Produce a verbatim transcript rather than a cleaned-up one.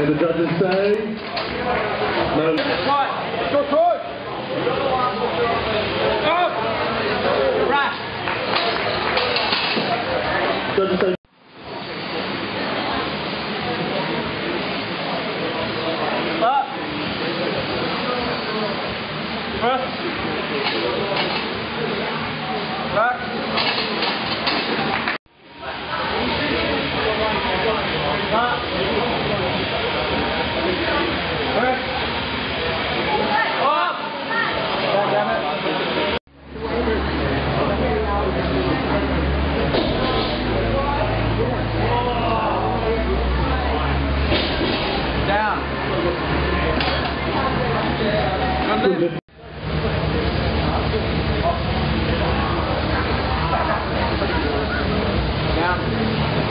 And the judges say... No. Right, go forward. Up. Right. Judges say... Up. First. Back. Up. First. Up. God damn it. Down. Good lift. Down.